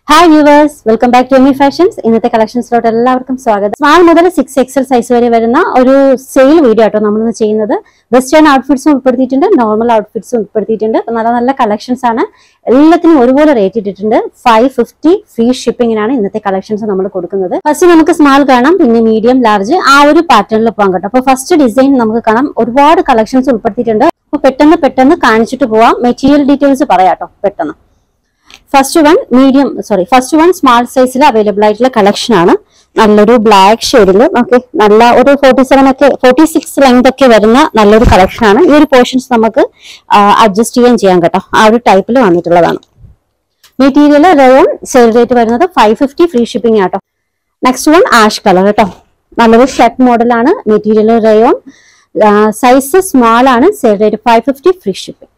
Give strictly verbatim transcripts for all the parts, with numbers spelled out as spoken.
Hi viewers, welcome back to Emi Fashions. ഇന്നത്തെ കളക്ഷൻസിലോട്ട് എല്ലാവർക്കും സ്വാഗതം. സ്മാൾ മുതൽ സിക്സ് എക്സൽ സൈസ് വരെ വരുന്ന ഒരു സെയിൽ വീഡിയോ ആട്ടോ നമ്മളിന്ന് ചെയ്യുന്നത്. വെസ്റ്റേൺ ഔട്ട്ഫിറ്റ്സും ഉൾപ്പെടുത്തിയിട്ടുണ്ട്, നോർമൽ ഔട്ട്ഫിറ്റ്സും ഉൾപ്പെടുത്തിയിട്ടുണ്ട്. നല്ല നല്ല കളക്ഷൻസ് ആണ്. എല്ലാത്തിനും ഒരുപോലെ റേറ്റ് ഇട്ടിട്ടുണ്ട്. ഫൈവ് ഫിഫ്റ്റി ഫ്രീ ഷിപ്പിംഗിനാണ് ഇന്നത്തെ കളക്ഷൻസ് നമ്മൾ കൊടുക്കുന്നത്. ഫസ്റ്റ് നമുക്ക് സ്മാൾ കാണാം, പിന്നെ മീഡിയം, ലാർജ് ആ ഒരു പാറ്റേണിൽ പോകാൻ കേട്ടോ. അപ്പൊ ഫസ്റ്റ് ഡിസൈൻ നമുക്ക് കാണാം. ഒരുപാട് കളക്ഷൻസ് ഉൾപ്പെടുത്തിയിട്ടുണ്ട്. അപ്പൊ പെട്ടെന്ന് പെട്ടെന്ന് കാണിച്ചിട്ട് പോവാം. മെറ്റീരിയൽ ഡീറ്റെയിൽസ് പറയാട്ടോ പെട്ടെന്ന്. First one medium sorry first one small സൈസിൽ അവൈലബിൾ ആയിട്ടുള്ള കളക്ഷൻ ആണ്. നല്ലൊരു ബ്ലാക്ക് ഷെയ്ഡിൽ ഓക്കെ, നല്ല ഒരു ഫോർട്ടി സെവൻ ഒക്കെ ഫോർട്ടി സിക്സ് ലെങ്ത് ഒക്കെ വരുന്ന നല്ലൊരു കളക്ഷൻ ആണ്. ഈ ഒരു പോർഷൻസ് നമുക്ക് അഡ്ജസ്റ്റ് ചെയ്യാൻ ചെയ്യാൻ കേട്ടോ. ആ ഒരു ടൈപ്പിൽ വന്നിട്ടുള്ളതാണ്. മെറ്റീരിയൽ റയോൺ, സെയിൽ റേറ്റ് വരുന്നത് ഫൈവ് ഫിഫ്റ്റി ഫ്രീ ഷിപ്പിംഗ് ആട്ടോ. നെക്സ്റ്റ് വൺ ആഷ് കളർ കേട്ടോ. നല്ലൊരു ഷർട്ട് മോഡലാണ്. മെറ്റീരിയൽ റയോൺ, സൈസ് സ്മാൾ ആണ്. Sale rate five fifty free shipping.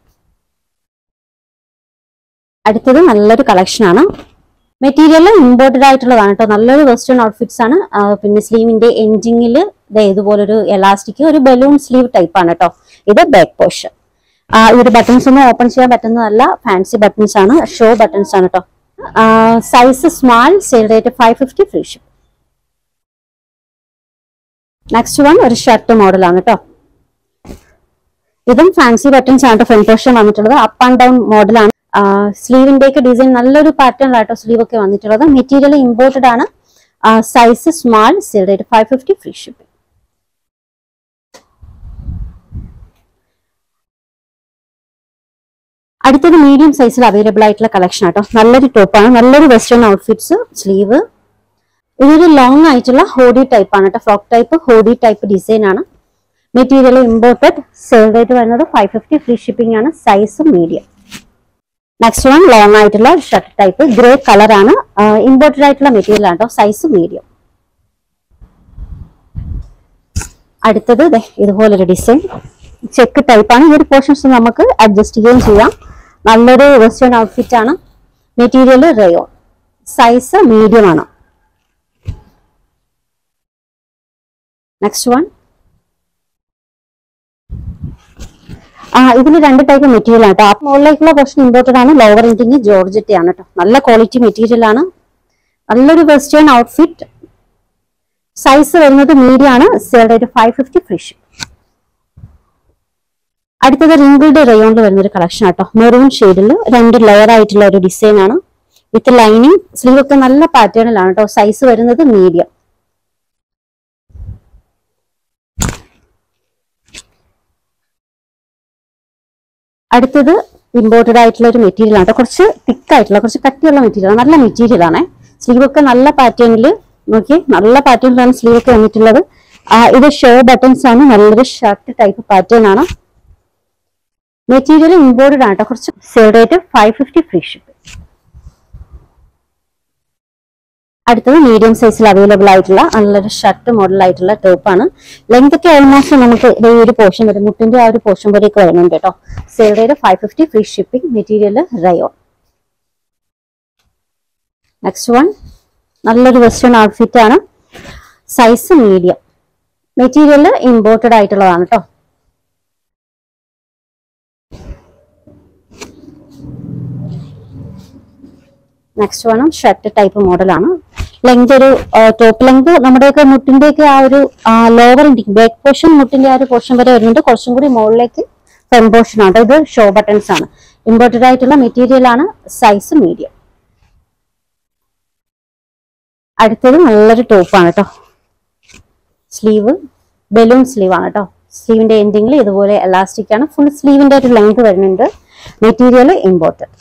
അടുത്തത് നല്ലൊരു കളക്ഷൻ ആണ്. മെറ്റീരിയൽ ഇമ്പോർട്ടഡ് ആയിട്ടുള്ളതാണ് കേട്ടോ. നല്ലൊരു വെസ്റ്റേൺ ഔട്ട്ഫിറ്റ്സ് ആണ്. പിന്നെ സ്ലീവിന്റെ എൻഡിങ്ങിൽ ഇതുപോലൊരു എലാസ്റ്റിക്, ഒരു ബലൂൺ സ്ലീവ് ടൈപ്പ് ആണ് കേട്ടോ. ഇത് ബാക്ക് പോർഷൻ. ഈ ഒരു ബട്ടൺസ് ഒന്നും ഓപ്പൺ ചെയ്യാൻ പറ്റുന്നതല്ല, ഫാൻസി ബട്ടൺസ് ആണ്, ഷോ ബട്ടൺസ് ആണ് കേട്ടോ. Size small, sale rate five fifty free ship. Next one ഒരു ഷർട്ട് മോഡലാണ് കേട്ടോ. ഇതും ഫാൻസി ബട്ടൺസ് ആണ് ഫ്രണ്ട് പോർഷൻ വന്നിട്ടുള്ളത്. അപ്പ് ആൻഡ് ഡൗൺ മോഡലാണ്. സ്ലീവിന്റെ ഒക്കെ ഡിസൈൻ നല്ലൊരു പാറ്റേണിലാട്ടോ സ്ലീവ് ഒക്കെ വന്നിട്ടുള്ളത്. മെറ്റീരിയൽ ഇമ്പോർട്ടഡ് ആണ്. Size small, sale rate five fifty free shipping. അടുത്തത് മീഡിയം സൈസിൽ അവൈലബിൾ ആയിട്ടുള്ള കളക്ഷൻ ആട്ടോ. നല്ലൊരു ടോപ്പാണ്, നല്ലൊരു വെസ്റ്റേൺ ഔട്ട്ഫിറ്റ്സ്. സ്ലീവ് ഇതൊരു ലോങ് ആയിട്ടുള്ള ഹോഡി ടൈപ്പ് ആണ് കേട്ടോ. Frock type hoodie type design ആണ്. മെറ്റീരിയൽ ഇമ്പോർട്ടഡ്, സെയിൽ റേറ്റ് വരുന്നത് ഫൈവ് ഫിഫ്റ്റി ഫ്രീ ഷിപ്പിംഗ് ആണ്. Size medium. Next one long ആയിട്ടുള്ള ഷർട്ട് ടൈപ്പ്, ഗ്രേ കളർ ആണ്. ഇമ്പോർട്ടഡ് ആയിട്ടുള്ള മെറ്റീരിയൽ ആണ് കേട്ടോ. Size medium. അടുത്തത് ഇതുപോലൊരു ഡിസൈൻ ചെക്ക് ടൈപ്പ് ആണ്. ഈ ഒരു പോർഷൻസ് നമുക്ക് അഡ്ജസ്റ്റ് ചെയ്യുകയും ചെയ്യാം. നല്ലൊരു വെസ്റ്റേൺ ഔട്ട്ഫിറ്റ് ആണ്. മെറ്റീരിയൽ റയോൺ, സൈസ് മീഡിയം ആണ്. നെക്സ്റ്റ് വൺ ആ ഇതിന് രണ്ട് ടൈപ്പ് മെറ്റീരിയൽ ആണ് കേട്ടോ. ആ മുകളിലേക്കുള്ള പോർഷൻ ഇമ്പോർട്ടഡ് ആണ്. ലോവർ എൻഡിങ് ജോർജറ്റ് ആണ് കേട്ടോ. നല്ല ക്വാളിറ്റി മെറ്റീരിയൽ ആണ്. നല്ലൊരു വെസ്റ്റേൺ ഔട്ട്ഫിറ്റ്. സൈസ് വരുന്നത് മീഡിയം ആണ്. Sale rate five fifty free ship. അടുത്തത് റിങ്കിൾഡ് റയോണിൽ വരുന്നൊരു കളക്ഷൻ ആട്ടോ. മെറൂൺ ഷെയ്ഡിൽ രണ്ട് ലെയർ ആയിട്ടുള്ള ഒരു ഡിസൈൻ ആണ്. With lining. സ്ലീവ് ഒക്കെ നല്ല പാറ്റേണിലാണ് കേട്ടോ. സൈസ് വരുന്നത് മീഡിയം. അടുത്തത് ഇമ്പോർട്ടഡ് ആയിട്ടുള്ള ഒരു മെറ്റീരിയൽ ആണ്. കുറച്ച് തിക്ക് ആയിട്ടുള്ള, കുറച്ച് കട്ടിയുള്ള മെറ്റീരിയൽ, നല്ല മെറ്റീരിയൽ ആണ്. സ്ലീവ് ഒക്കെ നല്ല പാറ്റേണിൽ നോക്കി, നല്ല പാറ്റേണിലാണ് സ്ലീവ് ഒക്കെ വന്നിട്ടുള്ളത്. ഇത് ഷോ ബട്ടൺസ് ആണ്. നല്ലൊരു ഷർട്ട് ടൈപ്പ് പാറ്റേൺ ആണ്. മെറ്റീരിയൽ ഇമ്പോർട്ടഡ് ആണ് കേട്ടോ. കുറച്ച് sale rate five fifty free ship. അടുത്തത് മീഡിയം സൈസിൽ അവൈലബിൾ ആയിട്ടുള്ള നല്ലൊരു ഷർട്ട് മോഡൽ ആയിട്ടുള്ള ടോപ്പാണ്. ലെങ്ത് ഒക്കെ ഓൾമോസ്റ്റ് നമുക്ക് ഈ ഒരു പോർഷൻ വരും, മുട്ടിന്റെ ആ ഒരു പോർഷൻ വരെയൊക്കെ വരുന്നുണ്ട് കേട്ടോ. Sale rate five fifty free shipping. Material rayon. Next one നല്ലൊരു വെസ്റ്റേൺ ഔട്ട്ഫിറ്റ് ആണ്. Size medium. മെറ്റീരിയൽ ഇമ്പോർട്ടഡ് ആയിട്ടുള്ളതാണ് കേട്ടോ. നെക്സ്റ്റ് വേണം ഷർട്ട് ടൈപ്പ് മോഡലാണ്. ലെങ്ത് ഒരു ടോപ്പ് ലെങ്ത് നമ്മുടെയൊക്കെ മുട്ടിന്റെയൊക്കെ ആ ഒരു ലോവർ എൻഡിങ് ബാക്ക് പോർഷൻ, മുട്ടിന്റെ ആ ഒരു പോർഷൻ വരെ വരുന്നുണ്ട്. കുറച്ചും കൂടി മുകളിലേക്ക് ഫ്രണ്ട് പോർഷൻ ആണ്. ഇത് ഷോ ബട്ടൺസ് ആണ്. ഇമ്പോർട്ടഡ് ആയിട്ടുള്ള മെറ്റീരിയൽ ആണ്. Size medium. അടുത്തത് നല്ലൊരു ടോപ്പാണ് കേട്ടോ. സ്ലീവ് ബലൂൺ സ്ലീവ് ആണ് കേട്ടോ. സ്ലീവിന്റെ എൻഡിങ്ങിൽ ഇതുപോലെ എലാസ്റ്റിക് ആണ്. ഫുൾ സ്ലീവിന്റെ ഒരു ലെങ്ത് വരുന്നുണ്ട്. Material imported.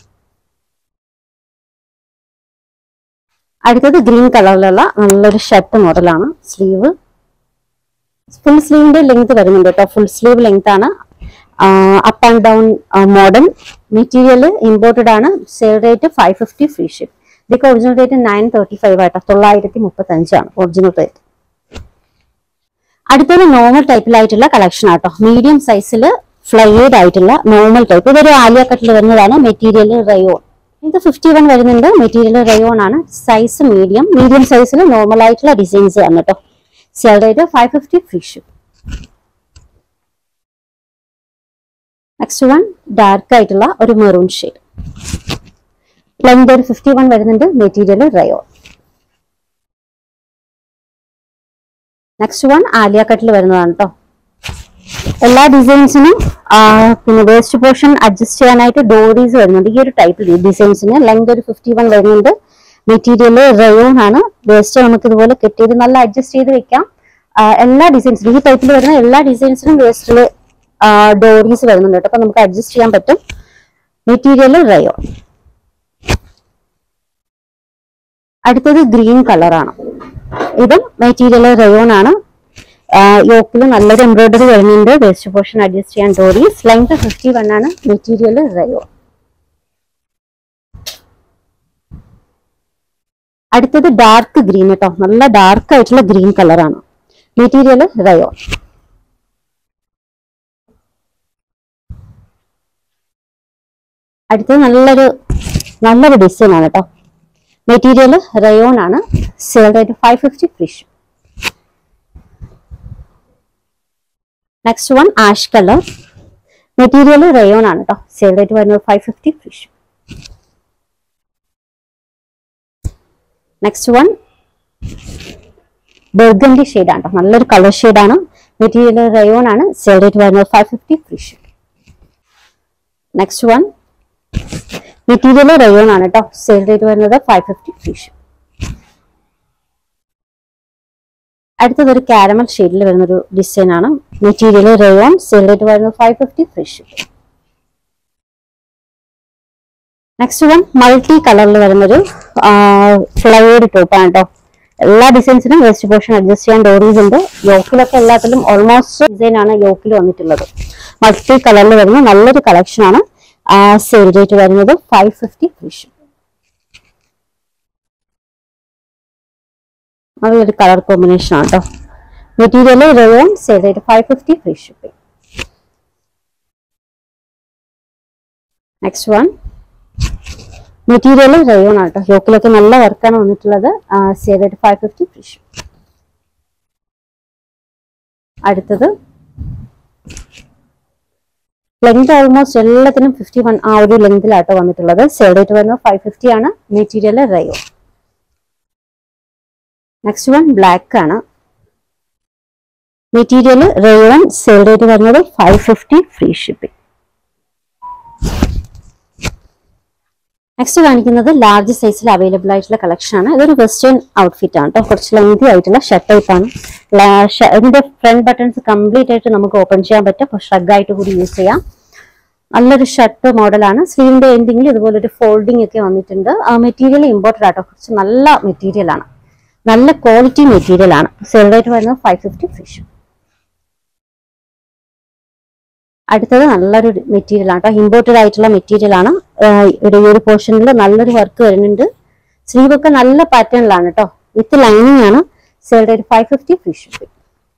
അടുത്തത് ഗ്രീൻ കളറിലുള്ള നല്ലൊരു ഷർട്ട് മോഡലാണ്. സ്ലീവ് ഫുൾ സ്ലീവിന്റെ ലെങ്ത് വരുന്നുണ്ട് കേട്ടോ. ഫുൾ സ്ലീവ് ലെങ്ത് ആണ്. Up and down model. Material imported ആണ്. Sale rate five fifty free ship. ഇതൊക്കെ original rate nine thirty five ആയിട്ടോ. തൊള്ളായിരത്തി മുപ്പത്തി അഞ്ചാണ് ഒറിജിനൽ റേറ്റ്. അടുത്തൊരു നോർമൽ ടൈപ്പിലായിട്ടുള്ള കളക്ഷൻ ആട്ടോ. മീഡിയം സൈസിൽ ഫ്ലൈഡ് ആയിട്ടുള്ള നോർമൽ ടൈപ്പ്. ഇതൊരു ആലിയ കട്ടിൽ വരുന്നതാണ്. Material rayon. ഇത് ഫിഫ്റ്റി വൺ വരുന്നുണ്ട്. മെറ്റീരിയൽ റയോൺ ആണ്. Size medium. മീഡിയം സൈസിൽ നോർമൽ ആയിട്ടുള്ള ഡിസൈൻസ് ആണ് കേട്ടോ. Sale rate five fifty free ship. Next one dark ആയിട്ടുള്ള ഒരു മെറൂൺ ഷെയ്ഡ്. ലെങ്ത് ഒരു ഫിഫ്റ്റി വൺ വരുന്നുണ്ട്. Material rayon. Next one Alia കട്ടിൽ വരുന്നതാണ് കേട്ടോ. എല്ലാ ഡിസൈൻസിനും പിന്നെ വേസ്റ്റ് പോർഷൻ അഡ്ജസ്റ്റ് ചെയ്യാനായിട്ട് ഡോറീസ് വരുന്നുണ്ട്. ഈ ഒരു ടൈപ്പ് ഡിസൈൻസിന് ലെങ്ത് ഒരു ഫിഫ്റ്റി വൺ വരുന്നുണ്ട്. മെറ്റീരിയൽ റയോൺ ആണ്. വേസ്റ്റ് നമുക്ക് ഇതുപോലെ കെട്ടി ചെയ്ത് നല്ല അഡ്ജസ്റ്റ് ചെയ്ത് വെക്കാം. എല്ലാ ഡിസൈൻസിനും ഈ ടൈപ്പിൽ വരുന്ന എല്ലാ ഡിസൈൻസിനും വേസ്റ്റില് ഡോറീസ് വരുന്നുണ്ട് കേട്ടോ. അപ്പൊ നമുക്ക് അഡ്ജസ്റ്റ് ചെയ്യാൻ പറ്റും. Material rayon. അടുത്തത് ഗ്രീൻ കളറാണ്. ഇതും മെറ്റീരിയൽ റയോൺ ആണ്. യോക്കിൽ നല്ലൊരു എംബ്രോയിഡറി വരുന്നുണ്ട്. വേസ്റ്റ് പോർഷൻ അഡ്ജസ്റ്റ് ചെയ്യാൻ ഡോറീസ്. ലെങ്ത് ഫിഫ്റ്റി വൺ ആണ്. Material rayon. അടുത്തത് ഡാർക്ക് ഗ്രീൻ കേട്ടോ. നല്ല ഡാർക്ക് ആയിട്ടുള്ള ഗ്രീൻ കളറാണ്. Material rayon. അടുത്തത് നല്ലൊരു നല്ലൊരു ഡിസൈൻ ആണ് കേട്ടോ. മെറ്റീരിയൽ റയോൺ ആണ്. Sale rate five fifty free. Next one ash colour. Material rayon ആണ് കേട്ടോ. സെയിൽ റേറ്റ് വരുന്നത് five fifty free. Next one burgundy shade ആണ് കേട്ടോ. നല്ലൊരു കളർ ഷെയ്ഡാണ്. മെറ്റീരിയൽ റയോൺ ആണ്. സെയിൽ റേറ്റ് വരുന്നത് five fifty free. Next one material rayon ആണ് കേട്ടോ. സെയിൽ റേറ്റ് വരുന്നത് ഫൈവ് ഫിഫ്റ്റി ഫ്രീ. അടുത്തത് ഒരു കാരമൽ ഷെയ്ഡിൽ വരുന്നൊരു ഡിസൈൻ ആണ്. Material rayon. സെയിൽ റേറ്റ് വരുന്നത് five fifty free. Next one multi കളറിൽ വരുന്നൊരു ഫ്ലവേഡ് ടോപ്പ് ആണ് കേട്ടോ. എല്ലാ ഡിസൈൻസിനും വേസ്റ്റ് പോർഷൻ അഡ്ജസ്റ്റ് ചെയ്യാൻ ഡോറീസ് ഉണ്ട്. യോക്കിലൊക്കെ എല്ലാത്തിലും ഓൾമോസ്റ്റ് ഡിസൈൻ ആണ് യോക്കിൽ വന്നിട്ടുള്ളത്. മൾട്ടി കളറിൽ വരുന്ന നല്ലൊരു കളക്ഷൻ ആണ്. സെയിൽ റേറ്റ് വരുന്നത് ഫൈവ് ഫിഫ്റ്റി ഫ്രീ. അതൊരു കളർ കോമ്പിനേഷൻ ആണ് കേട്ടോ. Material rayon. Sale rate five fifty free shipping. Next one material rayon ആണ് കേട്ടോ. യോക്കിലൊക്കെ നല്ല വർക്കാണ് വന്നിട്ടുള്ളത്. Sale rate five fifty free shipping. അടുത്തത് ലെങ്ത് ഓൾമോസ്റ്റ് എല്ലാത്തിനും ഫിഫ്റ്റി വൺ ആ ഒരു ലെങ്തിലാട്ടോ വന്നിട്ടുള്ളത്. സെയിൽ റേറ്റ് വരുന്നത് ഫൈവ് ഫിഫ്റ്റി ആണ്. Material rayon. Next one black ആണ്. Material rayon. സെയിൽ റേറ്റ് വരുന്നത് five fifty free shipping. Next കാണിക്കുന്നത് ലാർജ് സൈസിൽ അവൈലബിൾ ആയിട്ടുള്ള കളക്ഷൻ ആണ്. ഇതൊരു വെസ്റ്റേൺ ഔട്ട്ഫിറ്റ് ആണ് കേട്ടോ. കുറച്ച് ലെങ്തി ആയിട്ടുള്ള ഷർട്ട് ടൈപ്പ് ആണ്. ഇതിന്റെ ഫ്രണ്ട് ബട്ടൺസ് കംപ്ലീറ്റ് ആയിട്ട് നമുക്ക് ഓപ്പൺ ചെയ്യാൻ പറ്റും. ഷ്രഗ് ആയിട്ട് കൂടി യൂസ് ചെയ്യാം. നല്ലൊരു ഷർട്ട് മോഡലാണ്. സ്ലീവിന്റെ എൻഡിങ്ങിൽ ഇതുപോലെ ഒരു ഫോൾഡിംഗ് ഒക്കെ വന്നിട്ടുണ്ട്. മെറ്റീരിയൽ ഇമ്പോർട്ടഡ് ആട്ടോ. കുറച്ച് നല്ല മെറ്റീരിയൽ ആണ്. നല്ല ക്വാളിറ്റി മെറ്റീരിയൽ ആണ്. സെയിൽ റേറ്റ് വരുന്നത് ഫൈവ് ഫിഫ്റ്റി ഫ്രീ. അടുത്തത് നല്ലൊരു മെറ്റീരിയൽ ആണ് കേട്ടോ. ഇമ്പോർട്ടഡ് ആയിട്ടുള്ള മെറ്റീരിയൽ ആണ്. ഇവിടെ ഈ ഒരു പോർഷനിൽ നല്ലൊരു വർക്ക് വരുന്നുണ്ട്. സ്ലീവ് ഒക്കെ നല്ല പാറ്റേണിലാണ് കേട്ടോ. വിത്ത് ലൈനിങ് ആണ്. Sale rate five fifty free shipping.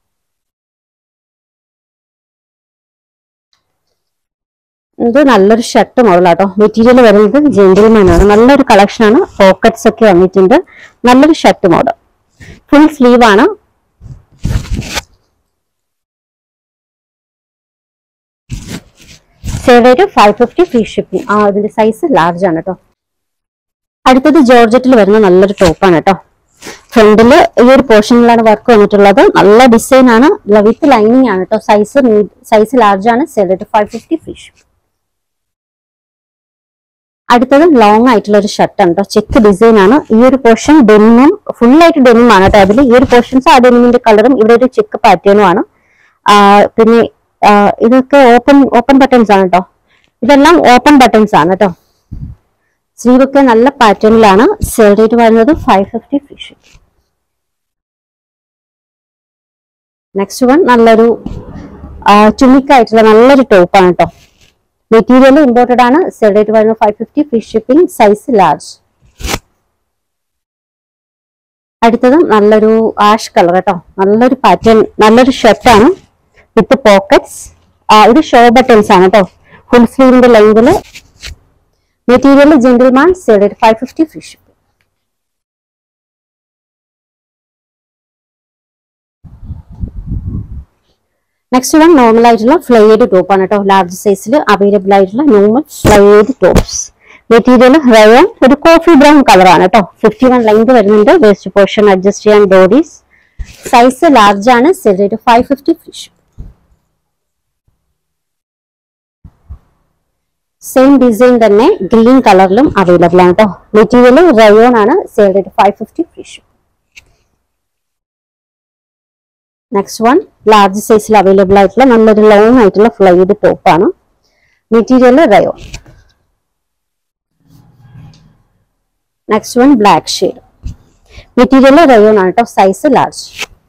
ഇത് നല്ലൊരു ഷർട്ട് മോഡലാട്ടോ. മെറ്റീരിയൽ വരുന്നത് ജെന്റിൽമാൻ ആണ്. നല്ലൊരു കളക്ഷൻ ആണ്. പോക്കറ്റ്സ് ഒക്കെ വന്നിട്ടുണ്ട്. നല്ലൊരു ഷർട്ട് മോഡൽ. ഫുൾ സ്ലീവ് ആണ്. Sale rate five fifty free shipping. ആ ഇതിന്റെ സൈസ് ലാർജ് ആണ് കേട്ടോ. അടുത്തത് ജോർജറ്റിൽ വരുന്ന നല്ലൊരു ടോപ്പാണ് കേട്ടോ. ഫ്രണ്ടില് ഈ ഒരു പോർഷനിലാണ് വർക്ക് വന്നിട്ടുള്ളത്. നല്ല ഡിസൈൻ ആണ്. വിത്ത് ലൈനിങ് ആണ് കേട്ടോ. സൈസ് സൈസ് ലാർജ് ആണ്. Sale rate five fifty free shipping. അടുത്തത് ലോങ് ആയിട്ടുള്ള ഒരു ഷർട്ട് ആണ് കേട്ടോ. ചെക്ക് ഡിസൈൻ ആണ്. ഈ ഒരു പോർഷൻ ഡെനിമും ഫുൾ ആയിട്ട് ഡെനിം ആണ് കേട്ടോ. അതിൽ ഈ ഒരു പോർഷൻസ് ആ ഡെനിമിന്റെ കളറും ഇവിടെ ഒരു ചെക്ക് പാറ്റേണും ആണ്. പിന്നെ ഇതൊക്കെ ഓപ്പൺ ഓപ്പൺ ബട്ടൺസ് ആണ് കേട്ടോ. ഇതെല്ലാം ഓപ്പൺ ബട്ടൺസ് ആണ് കേട്ടോ. സ്ലീവ് ഒക്കെ നല്ല പാറ്റേണിലാണ്. സെയിൽ റേറ്റ് വരുന്നത് five fifty free shipping. Next one നല്ലൊരു ചുമിക്കായിട്ടുള്ള നല്ലൊരു ടോപ്പാണ് കേട്ടോ. മെറ്റീരിയൽ ഇമ്പോർട്ടഡ് ആണ്. സെയിൽ റേറ്റ് വരുന്നത് five fifty free shipping. Size large. അടുത്തത് നല്ലൊരു ആഷ് കളർ കേട്ടോ. നല്ലൊരു പാറ്റേൺ നല്ലൊരു ഷർട്ടാണ് വിത്ത് പോക്കറ്റ്സ്. ഇത് ഷോ ബട്ടൺസ് ആണ് കേട്ടോ. ഫുൾ സ്ലീവിന്റെ ലെങ്തില്. Material gentleman. Sale rate five fifty free shipping. Next one normal ആയിട്ടുള്ള ഫ്ലൈഡ് ടോപ്പ് ആണ് കേട്ടോ. ലാർജ് സൈസിൽ അവൈലബിൾ ആയിട്ടുള്ള നോർമൽ ഫ്ലൈഡ് ടോപ്സ്. മെറ്റീരിയൽ റയോൺ, ഒരു കോഫി ബ്രൗൺ കളറാണ് കേട്ടോ. ഫിഫ്റ്റി വൺ ലെങ്ത് വരുന്നുണ്ട്. വേസ്റ്റ് പോർഷൻ അഡ്ജസ്റ്റ് ചെയ്യാൻ ബോഡീസ്. സൈസ് ലാർജ് ആണ്. Sale rate five fifty. ഫിഷ് സെയിം ഡിസൈൻ തന്നെ ഗ്രീൻ കളറിലും അവൈലബിൾ ആണ് കേട്ടോ. മെറ്റീരിയൽ റയോൺ ആണ്. Sale rate five fifty. ഫിഷ് നെക്സ്റ്റ് വൺ ലാർജ് സൈസിൽ അവൈലബിൾ ആയിട്ടുള്ള നല്ലൊരു ലോങ് ആയിട്ടുള്ള ഫ്ലൈഡ് ടോപ്പാണ്. Material rayon. Next one black shade. Material rayon ആണ് കേട്ടോ. Size large.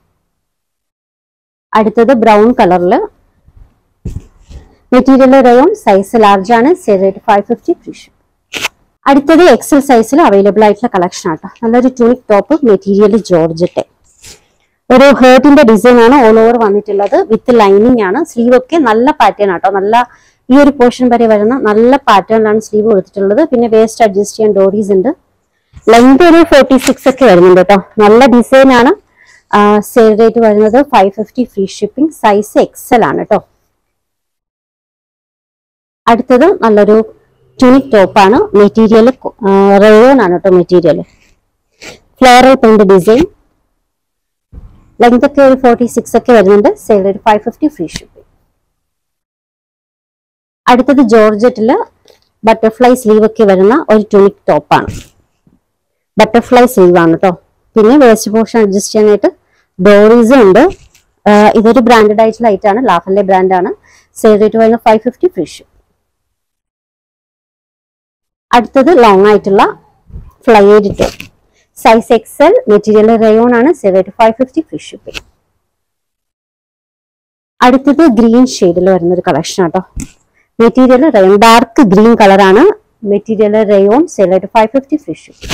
അടുത്തത് ബ്രൗൺ കളറിൽ. Material rayon. സൈസ് ലാർജ് ആണ്. Sale rate five fifty. ഫിഷ് അടുത്തത് എക്സൽ സൈസിൽ അവൈലബിൾ ആയിട്ടുള്ള കളക്ഷൻ ആട്ടോ. നല്ലൊരു ട്യൂണിക് ടോപ്പ്. Material georgette. ഒരു ഹേർട്ടിന്റെ ഡിസൈൻ ആണ് ഓൾ ഓവർ വന്നിട്ടുള്ളത്. വിത്ത് ലൈനിങ് ആണ്. സ്ലീവ് ഒക്കെ നല്ല പാറ്റേൺ ആട്ടോ. നല്ല ഈ ഒരു പോർഷൻ വരെ വരുന്ന നല്ല പാറ്റേണിലാണ് സ്ലീവ് കൊടുത്തിട്ടുള്ളത്. പിന്നെ വേസ്റ്റ് അഡ്ജസ്റ്റ് ചെയ്യാൻ ഡോറീസ് ഉണ്ട്. ലെങ്ത് ഒരു ഫോർട്ടി സിക്സ് ഒക്കെ വരുന്നുണ്ട് കേട്ടോ. നല്ല ഡിസൈൻ ആണ്. സെയിൽ റേറ്റ് വരുന്നത് five fifty. Free shipping. Size XL ആണ് കേട്ടോ. അടുത്തത് നല്ലൊരു ട്യൂണിക് ടോപ്പാണ്. മെറ്റീരിയൽ റയോൺ ആണ് കേട്ടോ. Material floral print design. Length ഒക്കെ ഒരു ഫോർട്ടി സിക്സ് ഒക്കെ വരുന്നുണ്ട്. Sale rate five fifty. Free shipping. അടുത്തത് ജോർജറ്റില് ബട്ടർഫ്ലൈ സ്ലീവ് ഒക്കെ വരുന്ന ഒരു ട്യൂണിക് ടോപ്പാണ്. ബട്ടർഫ്ലൈ സ്ലീവ് ആണ് കേട്ടോ. പിന്നെ വേസ്റ്റ് പോർഷൻ അഡ്ജസ്റ്റ് ചെയ്യാനായിട്ട് ഡോറീസും ഉണ്ട്. ഇതൊരു ബ്രാൻഡഡ് ആയിട്ടുള്ള ഐറ്റാണ്. ലാഫല്ലേ ബ്രാൻഡാണ്. സെയിൽ റേറ്റ് വരുന്നത് ഫൈവ് ഫിഫ്റ്റി. Free shipping. അടുത്തത് ലോങ് ആയിട്ടുള്ള flared top. Size XL. Material rayon ആണ്. Sale rate five fifty. Free shipping. അടുത്തത് ഗ്രീൻ ഷെയ്ഡിൽ വരുന്ന ഒരു കളക്ഷൻ ആട്ടോ. Material rayon. ഡാർക്ക് ഗ്രീൻ കളറാണ്. Material rayon. Sale rate five fifty. Free shipping.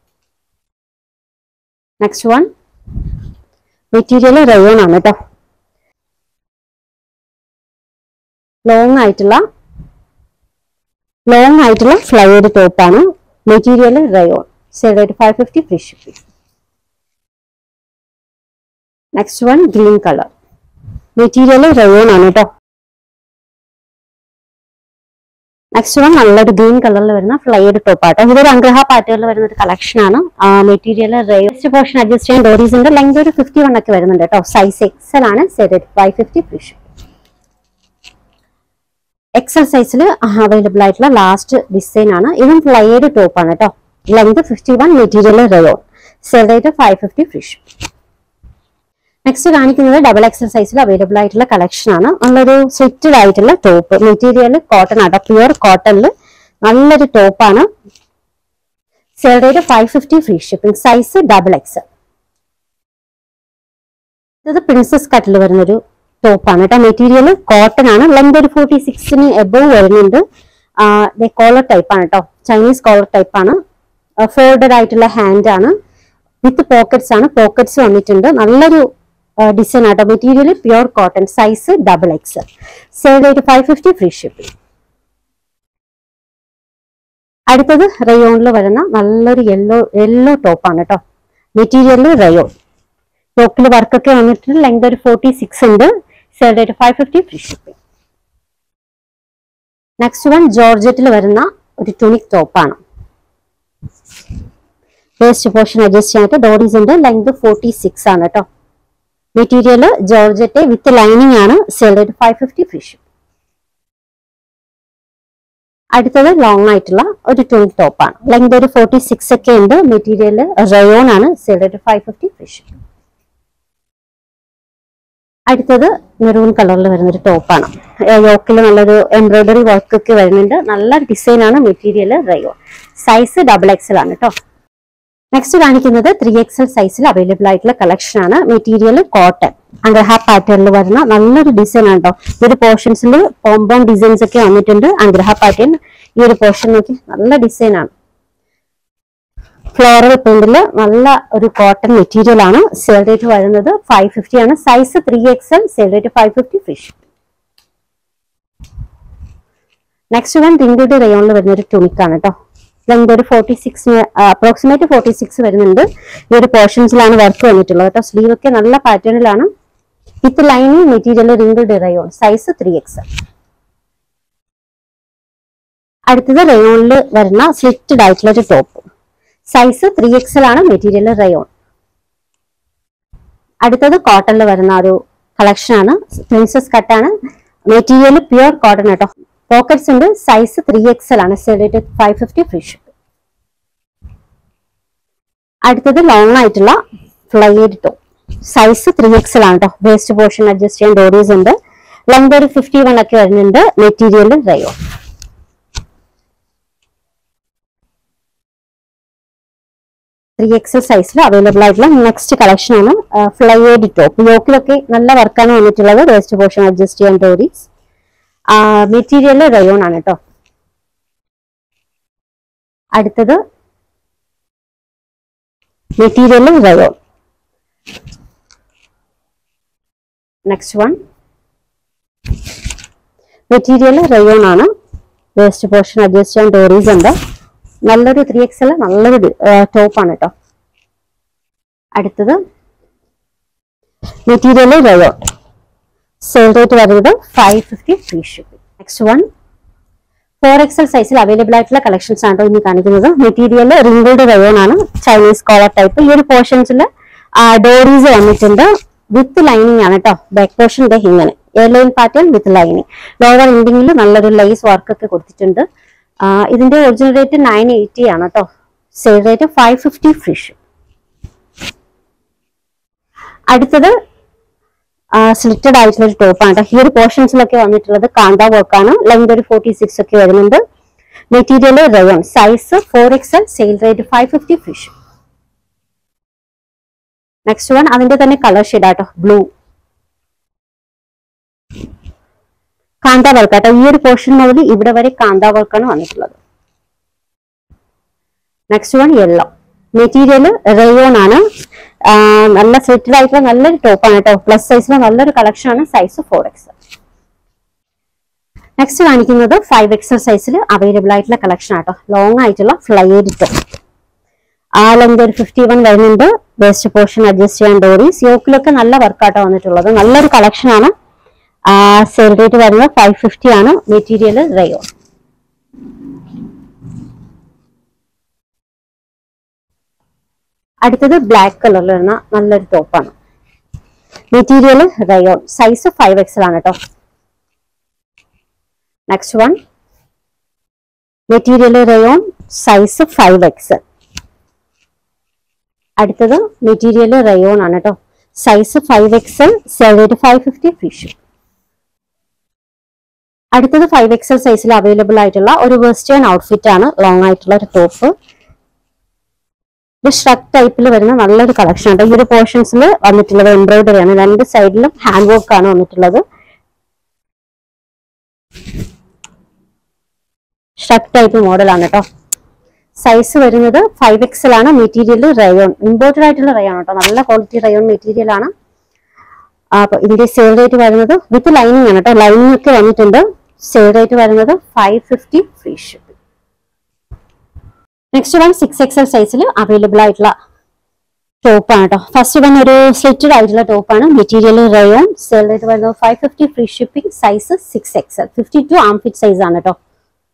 Next one material rayon ആണ് കേട്ടോ. ലോങ് ആയിട്ടുള്ള ലോങ് ആയിട്ടുള്ള ഫ്ലൈഡ് ടോപ്പാണ്. Material rayon. Sale rate five fifty. Free shipping. Next one green colour. Material rayon ആണ് കേട്ടോ. Next one നല്ലൊരു green കളറിൽ വരുന്ന ഫ്ലൈഡ് ടോപ്പ് ആട്ടോ. ഇതൊരു അഗ്രഹ പാറ്റേണിൽ വരുന്ന ഒരു കളക്ഷൻ ആണ്. Material rayon. പോർഷൻ അഡ്ജസ്റ്റ് ചെയ്യാൻ ഡോറീസ് ഉണ്ട്. ലെങ്ത് ഒരു ഫിഫ്റ്റി വൺ ഒക്കെ വരുന്നുണ്ട് കേട്ടോ. സൈസ് എക്സൽ ആണ്. Sale rate five fifty. Free shipping. XL സൈസിൽ അവൈലബിൾ ആയിട്ടുള്ള ലാസ്റ്റ് ഡിസൈൻ ആണ്. ഇതും ഫ്ലൈഡ് ടോപ്പ് ആണ് കേട്ടോ. Length fifty one. Material rayon. Sale rate five fifty. Free shipping. Next കാണിക്കുന്നത് ഡബിൾ എക്സൽ സൈസിൽ അവൈലബിൾ ആയിട്ടുള്ള കളക്ഷൻ ആണ്. നല്ലൊരു സ്ലിറ്റഡ് ആയിട്ടുള്ള ടോപ്പ്. മെറ്റീരിയൽ കോട്ടൺ ആട്ടോ. പ്യുവർ കോട്ടണിൽ നല്ലൊരു ടോപ്പാണ്. Sale rate five fifty. Free shipping. Size double XL. ഇത് പ്രിൻസസ് കട്ടിൽ വരുന്നൊരു ടോപ്പാണ് കേട്ടോ. മെറ്റീരിയൽ കോട്ടൺ ആണ്. ലെങ്ത് ഒരു ഫോർട്ടി സിക്സിന് എബോവ് വരുന്നുണ്ട്. കോളർ ടൈപ്പ് ആണ് കേട്ടോ. ചൈനീസ് കോളർ ടൈപ്പ് ആണ്. ഫോൾഡഡ് ആയിട്ടുള്ള ഹാൻഡ് ആണ്. വിത്ത് പോക്കറ്റ്സ് ആണ്. പോക്കറ്റ്സ് വന്നിട്ടുണ്ട്. നല്ലൊരു ഡിസൈൻ ആട്ടോ. Material pure cotton. Size double X. Sale rate five fifty. Free shipping. അടുത്തത് റയോണിൽ വരുന്ന നല്ലൊരു യെല്ലോ യെല്ലോ ടോപ്പാണ് കേട്ടോ. Material rayon. ടോപ്പിൽ വർക്കൊക്കെ വന്നിട്ട് ലെങ്ത് ഒരു ഫോർട്ടി സിക്സ് ഉണ്ട്. Sale rate five fifty. Free shipping. Next one ജോർജറ്റിൽ വരുന്ന ഒരു ട്യൂണിക് ടോപ്പാണ്. വേസ്റ്റ് പോർഷൻ അഡ്ജസ്റ്റ് ചെയ്യാനായിട്ട് ഡോറീസ് ഉണ്ട്. ലെങ്ത് ഫോർട്ടി സിക്സ് ആണ് കേട്ടോ. മെറ്റീരിയൽ ജോർജറ്റ് വിത്ത് ലൈനിങ് ആണ്. Sale rate five fifty. Free shipping. അടുത്തത് ലോങ് ആയിട്ടുള്ള ഒരു ട്യൂണിക് ടോപ്പാണ്. ലെങ്ത് ഒരു ഫോർട്ടി സിക്സ് ഒക്കെ ഉണ്ട്. മെറ്റീരിയൽ റയോൺ ആണ്. Sale rate five fifty. Free shipping. അടുത്തത് മെറൂൺ കളറിൽ വരുന്ന ഒരു ടോപ്പാണ്. യോക്കിൽ നല്ലൊരു എംബ്രോയിഡറി വർക്ക് ഒക്കെ വരുന്നുണ്ട്. നല്ല ഡിസൈൻ ആണ്. Material rayon. Size double XL ആണ് കേട്ടോ. നെക്സ്റ്റ് കാണിക്കുന്നത് ത്രീ എക്സൽ സൈസിൽ അവൈലബിൾ ആയിട്ടുള്ള കളക്ഷൻ ആണ്. Material cotton. അഗ്രഹ പാറ്റേണിൽ വരുന്ന നല്ലൊരു ഡിസൈൻ ആണ് കേട്ടോ. ഈ ഒരു പോർഷൻസിൽ പോംപോൺ ഡിസൈൻസ് ഒക്കെ വന്നിട്ടുണ്ട്. അഗ്രഹ പാറ്റേൺ. ഈ ഒരു പോർഷൻ നോക്കി നല്ല ഡിസൈൻ ആണ്. ഫ്ലോറൽ പ്രിന്റില് നല്ല ഒരു കോട്ടൺ മെറ്റീരിയൽ ആണ്. സെയിൽ റേറ്റ് വരുന്നത് ഫൈവ് ഫിഫ്റ്റി ആണ്. Size three XL. Sale rate five fifty. ഫിഷ്. നെക്സ്റ്റ് വൺ റിംഗിൾഡ് റയോണിൽ വരുന്ന ഒരു ട്യൂണിക് ആണ് കേട്ടോ. ലെങ്ത് ഒരു forty six approximate forty six വരുന്നുണ്ട്. ഈ ഒരു പോർഷൻസിലാണ് വർക്ക് വന്നിട്ടുള്ളത് കേട്ടോ. സ്ലീവ് ഒക്കെ നല്ല പാറ്റേണിലാണ്. With lining. Material wrinkled rayon. Size three XL. അടുത്തത് റയോണിൽ വരുന്ന സ്ലിറ്റഡ് ആയിട്ടുള്ള ഒരു ടോപ്പ്, സൈസ് ത്രീ എക്സൽ ആണ്, മെറ്റീരിയൽ റയോൺ. അടുത്തത് കോട്ടണിൽ വരുന്ന ഒരു കളക്ഷൻ ആണ്, പ്രിൻസസ് കട്ടാണ്, മെറ്റീരിയൽ പ്യുർ കോട്ടൺ കേട്ടോ. പോക്കറ്റ്സ് ഉണ്ട്, സൈസ് ത്രീ എക്സൽ ആണ്, സെഡ് ഫൈവ് ഫിഫ്റ്റി ഫ്രീ ഷിപ്പ്. അടുത്തത് ലോങ് ആയിട്ടുള്ള flared top, size three XL ആണ് കേട്ടോ. വേസ്റ്റ് പോർഷൻ അഡ്ജസ്റ്റ് ചെയ്യാൻ ഡോറീസ് ഉണ്ട്, ലെങ്ത് ഒരു ഫിഫ്റ്റി വൺ ഒക്കെ വരുന്നുണ്ട്, മെറ്റീരിയൽ റയോൺ. ത്രീ എക്സൽ സൈസിൽ അവൈലബിൾ ആയിട്ടുള്ള നെക്സ്റ്റ് കളക്ഷൻ ആണ് ഫ്ലൈഡ് ടോപ്പ്. യോക്കിലൊക്കെ നല്ല വർക്കാണ് വന്നിട്ടുള്ളത്, വേസ്റ്റ് പോർഷൻ അഡ്ജസ്റ്റ് ചെയ്യാൻ ഡോറീസ്, മെറ്റീരിയൽ റയോൺ ആണ് കേട്ടോ. അടുത്തത് material rayon. Next one material rayon ആണ്, വേസ്റ്റ് പോർഷൻ അഡ്ജസ്റ്റ് ചെയ്യാൻ ഡോറീസ് ഉണ്ട്, നല്ലൊരു ത്രീ എക്സൽ നല്ലൊരു ടോപ്പാണ് കേട്ടോ. അടുത്തത് മെറ്റീരിയൽ റയോൺ, സെയിൽ റേറ്റ് വരുന്നത് five fifty free shipping. Next one four XL സൈസിൽ അവൈലബിൾ ആയിട്ടുള്ള കളക്ഷൻസ് ആണ് ഇനി കാണിക്കുന്നത്. മെറ്റീരിയൽ റിംഗിൾഡ് റയോൺ ആണ്, ചൈനീസ് കോളർ ടൈപ്പ്. ഈ ഒരു പോർഷൻസിൽ ഡോറീസ് വന്നിട്ടുണ്ട്, വിത്ത് ലൈനിങ് ആണ് കേട്ടോ. ബാക്ക് പോർഷൻ ഇങ്ങനെ airline pattern with lining. Lower എൻഡിങ്ങിൽ നല്ലൊരു ലൈസ് വർക്ക് ഒക്കെ കൊടുത്തിട്ടുണ്ട്. ഇതിന്റെ ഒറിജിനൽ റേറ്റ് നയൻ എയ്റ്റി ആണ് കേട്ടോ, sale rate five fifty free ship. അടുത്തത് സ്ലിറ്റഡ് ആയിട്ടുള്ള ഒരു ടോപ്പാണ് കേട്ടോ. ഈ ഒരു പോർഷൻസിലൊക്കെ വന്നിട്ടുള്ളത് കാന്ത വർക്കാണ്, ലെങ്ത് ഒരു ഫോർട്ടി സിക്സ് ഒക്കെ വരുന്നുണ്ട്, material rayon, size four XL, sale rate five fifty free ship. Next one അതിന്റെ തന്നെ കളർ ഷെയ്ഡ് ആട്ടോ, ബ്ലൂ. കാന്ത വർക്ക് ആട്ടോ, ഈ ഒരു പോർഷൻ മുതൽ ഇവിടെ വരെ കാന്ത വർക്കാണ് വന്നിട്ടുള്ളത്. Next one yellow, material rayon ആണ്, നല്ല സ്ലിറ്റഡ് ആയിട്ടുള്ള നല്ലൊരു ടോപ്പാണ് കേട്ടോ. പ്ലസ് സൈസിലെ നല്ലൊരു കളക്ഷൻ ആണ്, സൈസ് ഫോർ എക്സൽ. നെക്സ്റ്റ് കാണിക്കുന്നത് ഫൈവ് എക്സൽ സൈസിൽ അവൈലബിൾ ആയിട്ടുള്ള കളക്ഷൻ ആട്ടോ, ലോങ് ആയിട്ടുള്ള ഫ്ലൈഡ് ടോപ്പ്. ആ ലെങ്ത് ഒരു ഫിഫ്റ്റി വൺ വരുന്നുണ്ട്, വേസ്റ്റ് പോർഷൻ അഡ്ജസ്റ്റ് ചെയ്യാൻ ഡോറീസ്. യോക്കിലൊക്കെ നല്ല വർക്കാട്ടോ വന്നിട്ടുള്ളത്, നല്ലൊരു കളക്ഷൻ ആണ്. സെയിൽ റേറ്റ് വരുന്നത് ഫൈവ് ഫിഫ്റ്റി ആണ്, മെറ്റീരിയൽ റയോൺ. അടുത്തത് ബ്ലാക്ക് കളറിൽ വരുന്ന നല്ലൊരു ടോപ്പാണ്, material rayon, size five XL ആണ് കേട്ടോ. Next one material rayon, size five XL. അടുത്തത് മെറ്റീരിയൽ റയോൺ ആണ് കേട്ടോ, size five XL, sale rate five fifty free ship. അടുത്തത് ഫൈവ് എക്സൽ സൈസിൽ അവൈലബിൾ ആയിട്ടുള്ള ഒരു വെസ്റ്റേൺ ഔട്ട്ഫിറ്റ് ആണ്, ലോങ് ആയിട്ടുള്ള ഒരു ടോപ്പ്. ഇത് ഷ്രഗ് ടൈപ്പിൽ വരുന്ന നല്ലൊരു കളക്ഷൻ ആണ്. ഈ ഒരു പോർഷൻസിൽ വന്നിട്ടുള്ളത് എംബ്രോയിഡറി ആണ്, രണ്ട് സൈഡിലും ഹാൻഡ് വർക്ക് ആണ് വന്നിട്ടുള്ളത്. ഷ്രഗ് ടൈപ്പ് മോഡൽ ആണ് കേട്ടോ. സൈസ് വരുന്നത് ഫൈവ് എക്സൽ ആണ്, മെറ്റീരിയൽ റയോൺ, ഇമ്പോർട്ടഡ് ആയിട്ടുള്ള റയോൺ കേട്ടോ, നല്ല ക്വാളിറ്റി റയോൺ മെറ്റീരിയൽ ആണ്. അപ്പൊ ഇതിന്റെ സെയിൽ റേറ്റ് വരുന്നത് വിത്ത് ലൈനിങ് ആണ് കേട്ടോ, ലൈനിങ് ഒക്കെ വന്നിട്ടുണ്ട്. സെയിൽ റേറ്റ് വരുന്നത് five fifty free ship. Next one six XL സൈസിൽ അവൈലബിൾ ആയിട്ടുള്ള ടോപ്പാണ് കേട്ടോ. ഫസ്റ്റ് വൺ ഒരു സ്ലിറ്റഡ് ആയിട്ടുള്ള ടോപ്പാണ്, മെറ്റീരിയൽ റയോൺ, സെയിൽ റേറ്റ് വരുന്നത് five fifty free shipping, size six XL, fifty two arm fit size ആണ് കേട്ടോ.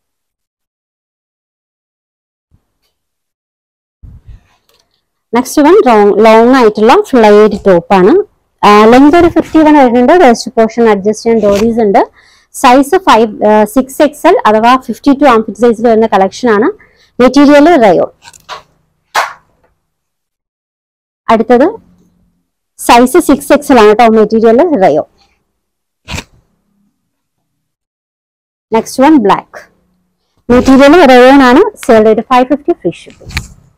നെക്സ്റ്റ് വൺ ലോങ് ആയിട്ടുള്ള ഫ്ലൈഡ് ടോപ്പാണ്, ലെങ്ത് ഒരു ഫിഫ്റ്റി വൺ വരുന്നുണ്ട്, വേസ്റ്റ് പോർഷൻ അഡ്ജസ്റ്റ് ചെയ്യാൻ ഡോറീസ് ഉണ്ട്, സൈസ് ഫൈവ് സിക്സ് എക്സൽ അഥവാ ഫിഫ്റ്റി ടു ആം ഫിറ്റ് സൈസിൽ വരുന്ന കളക്ഷൻ ആണ്, മെറ്റീരിയൽ റയോൺ. അടുത്തത് സൈസ് സിക്സ് എക്സൽ ആണ് കേട്ടോ, material rayon. Next one black, material rayon ആണ്, sale rate five fifty free shipping.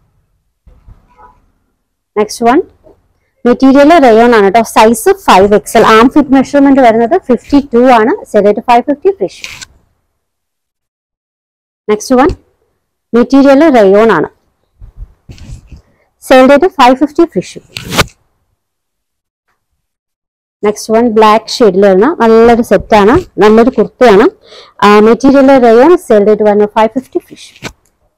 Next one material rayon ആണ് കേട്ടോ, size five XL, arm fit measurement വരുന്നത് ഫിഫ്റ്റി ടു ആണ്, sale rate five fifty free shipping. Next one material rayon ആണ്, sale rate five fifty free shipping. Next one black ഷെയ്ഡിൽ വരുന്ന നല്ലൊരു set ആണ്, നല്ലൊരു കുർത്തയാണ്, മെറ്റീരിയൽ റയോൺ, സെയിൽ റേറ്റ് വരുന്നത് five fifty free shipping.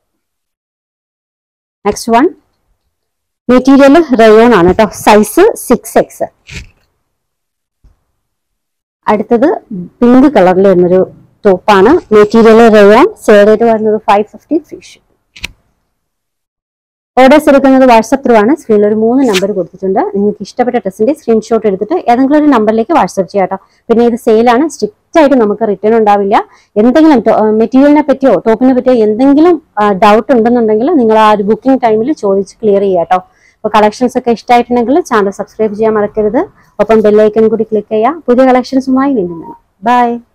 Next one material rayon ആണ് കേട്ടോ, സൈസ് സിക്സ് എക്സ്. അടുത്തത് പിങ്ക് കളറിൽ വരുന്നൊരു ടോപ്പാണ്. Material rayon. സെയിൽ റേറ്റ് വരുന്നത് five fifty free ship. Orders എടുക്കുന്നത് വാട്സപ്പ് ത്രൂ ആണ്. സ്ക്രീനിൽ ഒരു മൂന്ന് നമ്പർ കൊടുത്തിട്ടുണ്ട്. നിങ്ങൾക്ക് ഇഷ്ടപ്പെട്ട ഡ്രസ്സിന്റെ സ്ക്രീൻഷോട്ട് എടുത്തിട്ട് ഏതെങ്കിലും ഒരു നമ്പറിലേക്ക് വാട്സപ്പ് ചെയ്യാം കേട്ടോ. പിന്നെ ഇത് സെയിലാണ്. സ്ട്രിക്റ്റ് ആയിട്ട് നമുക്ക് റിട്ടേൺ ഉണ്ടാവില്ല. എന്തെങ്കിലും മെറ്റീരിയലിനെ പറ്റിയോ ടോപ്പിനെ പറ്റിയോ എന്തെങ്കിലും ഡൗട്ട് ഉണ്ടെന്നുണ്ടെങ്കിൽ നിങ്ങൾ ആ ഒരു ബുക്കിംഗ് ടൈമിൽ ചോദിച്ച് ക്ലിയർ ചെയ്യാം കേട്ടോ. അപ്പോൾ കളക്ഷൻസ് ഒക്കെ ഇഷ്ടമായിട്ടുണ്ടെങ്കിൽ ചാനൽ സബ്സ്ക്രൈബ് ചെയ്യാൻ മറക്കരുത്. ഒപ്പം ബെല്ലൈക്കൺ കൂടി ക്ലിക്ക് ചെയ്യുക. പുതിയ കളക്ഷൻസുമായി വീണ്ടും വേണം. ബൈ.